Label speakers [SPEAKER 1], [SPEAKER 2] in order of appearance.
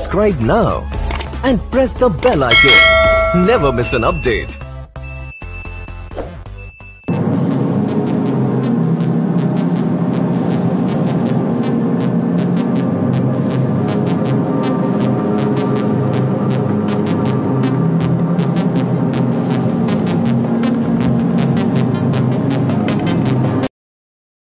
[SPEAKER 1] subscribe now and press the bell icon. Never miss an update.